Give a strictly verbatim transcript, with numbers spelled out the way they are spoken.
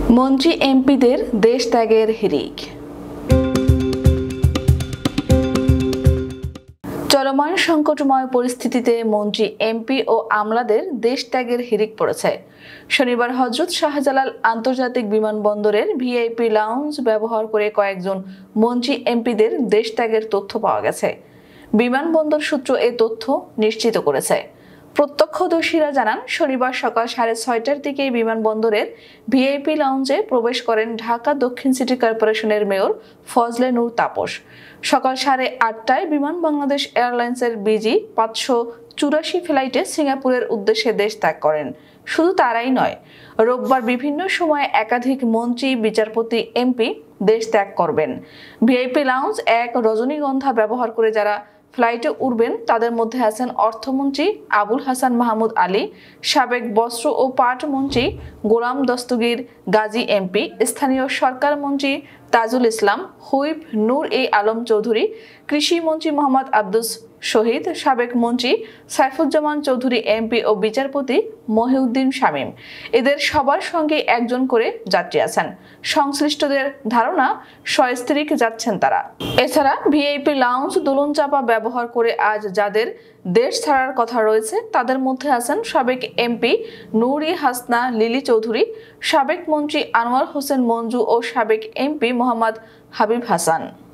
মন্ত্রী এমপিদের দেশ ত্যাগের হিড়িক। চলমান সংকটময় পরিস্থিতিতে মন্ত্রী এমপি ও আমলাদের দেশ ত্যাগের হিড়িক পড়েছে। শনিবার হযরত শাহজালাল আন্তর্জাতিক বিমানবন্দরের ভিআইপি লাউঞ্জ ব্যবহার করে কয়েকজন মন্ত্রী এমপিদের দেশ ত্যাগের তথ্য পাওয়া গেছে। বিমানবন্দর সূত্র এ তথ্য নিশ্চিত করেছে। প্রত্যক্ষদর্শীরা জানান, শনিবার সকাল সাড়ে ছয়টার দিকে বিমানবন্দরের ভিআইপি লাউঞ্জে প্রবেশ করেন ঢাকা দক্ষিণ সিটি কর্পোরেশনের মেয়র ফজলে নূর তাপস। সকাল সাড়ে আটটায় বিমান বাংলাদেশ এয়ারলাইন্সের বিজি পাঁচশো চুরাশি ফ্লাইটে সিঙ্গাপুরের উদ্দেশ্যে দেশ ত্যাগ করেন। শুধু তারাই নয়, রোববার বিভিন্ন সময়ে একাধিক মন্ত্রী, বিচারপতি, এমপি দেশ ত্যাগ করবেন। ভিআইপি লাউঞ্জ এক রজনীগন্ধা ব্যবহার করে যারা ফ্লাইটে উঠবেন তাদের মধ্যে আছেন অর্থমন্ত্রী আবুল হাসান মাহমুদ আলী, সাবেক বস্ত্র ও পাট মন্ত্রী গোলাম দস্তগীর গাজী এমপি, স্থানীয় সরকার মন্ত্রী তাজুল ইসলাম, হুইপ নূর এ আলম চৌধুরী, কৃষি মন্ত্রী মোহাম্মদ আব্দুস শহীদ, সাবেক মন্ত্রী সাইফুজ্জামান চৌধুরী এমপি ও বিচারপতি মহিউদ্দিন শামীম। এদের সবার সঙ্গে একজন করে যাত্রী আছেন। সংশ্লিষ্টদের ধারণা সস্ত্রীক যাচ্ছেন তারা। এছাড়া ভিআইপি লাউঞ্জ দোলনচাপা ব্যবহার করে আজ যাদের দেশ ছাড়ার কথা রয়েছে তাদের মধ্যে আছেন সাবেক এমপি নূরি হাসনা লিলি চৌধুরী, সাবেক মন্ত্রী আনোয়ার হোসেন মঞ্জু ও সাবেক এমপি মোহাম্মদ হাবিব হাসান।